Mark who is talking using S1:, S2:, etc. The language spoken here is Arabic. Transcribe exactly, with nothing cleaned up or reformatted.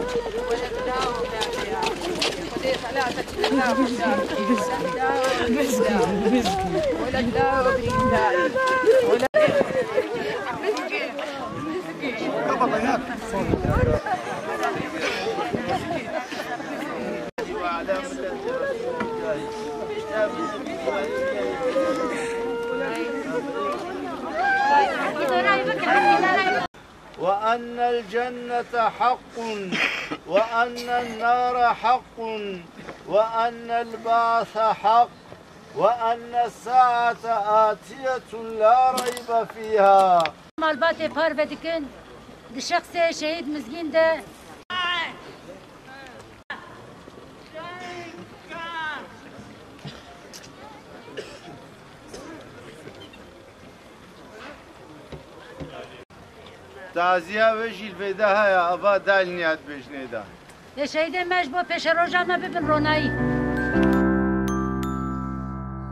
S1: وأن الجنة حق وأن النار حق وأن البعث حق وأن الساعة آتية لا ريب فيها.
S2: مالباتي بار بدكن دي شخص شهيد مسكين ده
S1: تعزیه وشیل پیدا هیا ابا دل نیاد بشنیده
S2: شهید مش با پیش روزانه ببین رونایی